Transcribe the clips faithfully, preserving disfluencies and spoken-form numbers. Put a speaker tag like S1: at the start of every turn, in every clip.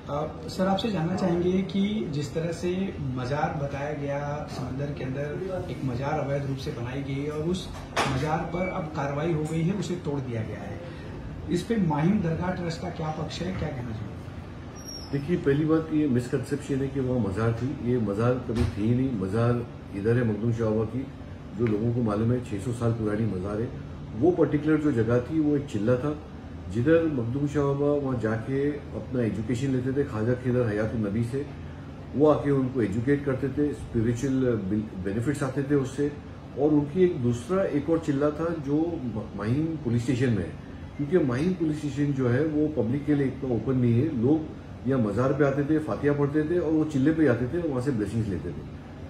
S1: आ, sir आपसे जानना चाहेंगे कि जिस तरह से मजार बताया गया समंदर के अंदर एक मजार अवैध रूप से बनाई गई और उस मजार पर अब कार्रवाई हो गई है, उसे तोड़ दिया गया है, इस पे माहिम दरगाह ट्रस्ट का क्या पक्ष है, क्या कहना चाहिए?
S2: देखिए, पहली बात ये मिसकंसेप्शन है कि वहाँ मजार थी। ये मजार कभी थी ही नहीं। मजार इधर है मखदूम शाह बाबा की, जो लोगों को मालूम है छह सौ साल पुरानी मजार है। वो पर्टिकुलर जो जगह थी वो एक चिल्ला था, जिधर मखदूम शाह बाबा वहाँ जाके अपना एजुकेशन लेते थे ख्वाजा खिदर हयातुन नबी से। वो आके उनको एजुकेट करते थे, स्पिरिचुअल बेनिफिट्स आते थे उससे। और उनकी एक दूसरा एक और चिल्ला था जो माहिम पुलिस स्टेशन में है, क्योंकि माहिम पुलिस स्टेशन जो है वो पब्लिक के लिए इतना ओपन नहीं है। लोग यहाँ मजार पे आते थे, फातिया पढ़ते थे और वो चिल्ले पे आते थे और वहां से ब्लेसिंग्स लेते थे।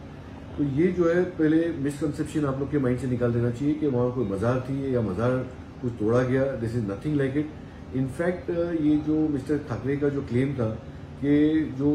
S2: तो ये जो है पहले मिसकंसेप्शन आप लोग के माइंड से निकाल देना चाहिए कि वहां कोई मजार थी या मजार कुछ तोड़ा गया। This is nothing like it. In fact ये जो मिस्टर ठाकरे का जो क्लेम था कि जो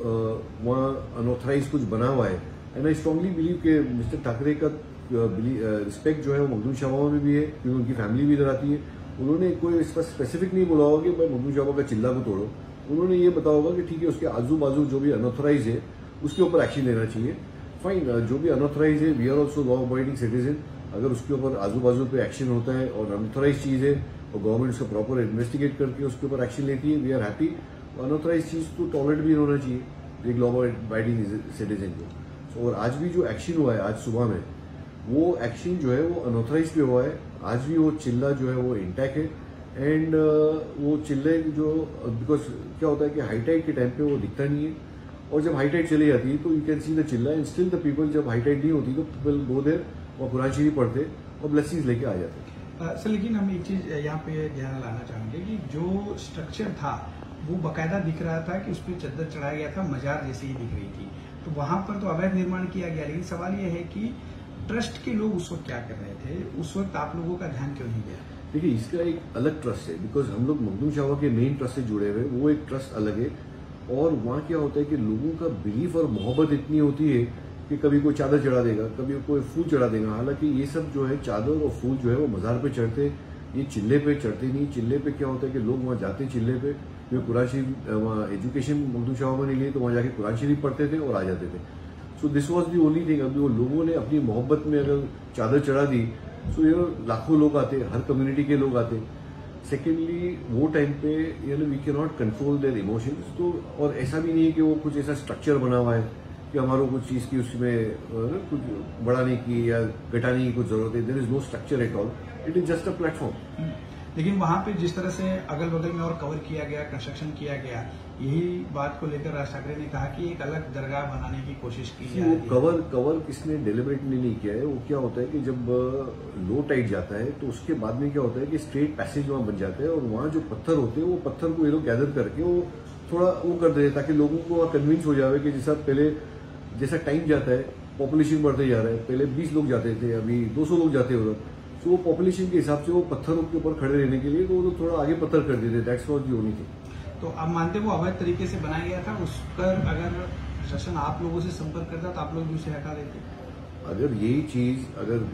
S2: वहाँ अनऑथराइज कुछ बना हुआ है, एंड आई स्ट्रांगली बिलीव कि मिस्टर ठाकरे का रिस्पेक्ट जो है वो मखदूम शाह बाबा में भी है, क्योंकि उनकी फैमिली भी इधर आती है। उन्होंने कोई इस पर स्पेसिफिक नहीं बोला होगा कि भाई मखदूम शाह बाबा का चिल्ला को तोड़ो। उन्होंने ये बताया होगा कि ठीक है, उसके आजू बाजू जो भी अनऑथराइज है उसके ऊपर एक्शन लेना चाहिए। फाइन, जो भी अनऑथराइज है, we are also law abiding citizen. अगर उसके ऊपर आजू बाजू पे एक्शन होता है और अनऑथराइज चीज है और गवर्नमेंट उसको प्रॉपर इन्वेस्टिगेट करके उसके ऊपर एक्शन लेती है, वी आर हैप्पी। अनऑथराइज चीज तो टॉलरेट भी होना चाहिए एक लॉ अबाइडिंग सिटीजन को। और आज भी जो एक्शन हुआ है आज सुबह में, वो एक्शन जो है वो अनऑथराइज पे हुआ है। आज भी वो चिल्ला जो है वो इंटैक्ट है। एंड uh, वो चिल्ले जो, बिकॉज क्या होता है कि हाई टाइड के टाइम पे वो दिखता नहीं है, और जब हाई टाइड चली जाती है तो यू कैन सी द चिल्ला एंड स्टिल द पीपल। जब हाई टाइड नहीं होती तो पीपल गो देयर और कुरान शरीफ पढ़ते और ब्लेसिंग्स लेके आ जाते।
S1: सर लेकिन हम एक चीज यहाँ पे ध्यान लाना चाहेंगे कि जो स्ट्रक्चर था वो बाकायदा दिख रहा था कि उस पर चद्दर चढ़ाया गया था, मजार जैसी ही दिख रही थी, तो वहां पर तो अवैध निर्माण किया गया। लेकिन सवाल यह है कि ट्रस्ट के लोग उस वक्त क्या कर रहे थे, उस वक्त आप लोगों का ध्यान क्यों नहीं गया?
S2: देखिए, इसका एक अलग ट्रस्ट है, बिकॉज हम लोग मखदूम शाह बाबा के मेन ट्रस्ट से जुड़े हुए, वो एक ट्रस्ट अलग है। और वहाँ क्या होता है कि लोगों का बिलीफ और मोहब्बत इतनी होती है कि कभी कोई चादर चढ़ा देगा, कभी कोई फूल चढ़ा देगा। हालांकि ये सब जो है चादर और फूल जो है वो मजार पे चढ़ते, ये चिल्ले पे चढ़ते नहीं। चिल्ले पे क्या होता है कि लोग वहाँ जाते चिल्ले पे, जो कुरान शरीफ वहाँ एजुकेशन मखदूम शाह बाबा ने लिए तो वहाँ जाके कुरान शरीफ पढ़ते थे और आ जाते थे। So this was the only thing. अभी वो लोगों ने अपनी मोहब्बत में अगर चादर चढ़ा दी, सो यू नो लाखों लोग आते, हर कम्युनिटी के लोग आते। सेकेंडली वो टाइम पे you know we can not control their emotions. तो और ऐसा भी नहीं है कि वो कुछ ऐसा स्ट्रक्चर बना हुआ है कि हमारा कुछ चीज की उसमें कुछ बढ़ाने की या घटाने की कुछ जरूरत है। There is no structure at all, it is just a platform.
S1: लेकिन वहां पे जिस तरह से अगल बगल में और कवर किया गया, कंस्ट्रक्शन किया गया, यही बात को लेकर राज ठाकरे ने कहा कि एक अलग दरगाह बनाने की कोशिश की जा रही है।
S2: कवर कवर किसने डेलिबरेटली नहीं किया है। वो क्या होता है कि जब लो टाइड जाता है तो उसके बाद में क्या होता है कि स्ट्रेट पैसेज वहां बन जाता है, और वहां जो पत्थर होते हैं वो पत्थर को ये लोग गैदर करके वो थोड़ा वो कर देते ताकि लोगों को कन्विंस हो जाए कि जैसा पहले जैसा टाइम जाता है, पॉपुलेशन बढ़ते जा रहा है, पहले बीस लोग जाते थे, अभी दो सौ लोग जाते हैं उधर। तो वो पॉपुलेशन के हिसाब से वो पत्थरों के ऊपर खड़े रहने के लिए तो वो थोड़ा आगे पत्थर कर देते। That's what the only thing.
S1: तो आप मानते वो अवैध तरीके से बनाया गया था, उस पर अगर प्रशासन आप लोगों से संपर्क करता तो आप लोग भी उसे हटा देते?
S2: अगर यही चीज अगर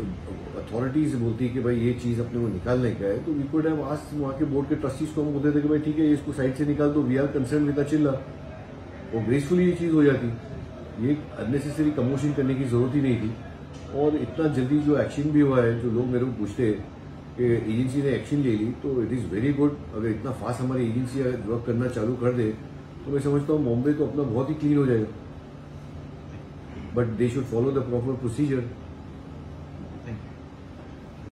S2: अथॉरिटीज बोलती कि भाई ये चीज अपने को निकालने का है, तो वी कुड हैव आस्क्ड वहाँ के बोर्ड के ट्रस्टीज को। हम बोलते थे कि भाई ठीक है, इसको साइड से निकाल दो, we are concern with the चिल्ला, और ग्रेसफुली ये चीज हो जाती। ये अननेसेसरी कमोशन करने की जरूरत ही नहीं थी। और इतना जल्दी जो एक्शन भी हुआ है, जो लोग मेरे को पूछते हैं कि एजेंसी ने एक्शन ले ली, तो इट इज वेरी गुड। अगर इतना फास्ट हमारी एजेंसी वर्क करना चालू कर दे तो मैं समझता हूँ बॉम्बे तो अपना बहुत ही क्लीन हो जाएगा। But they should follow the proper procedure.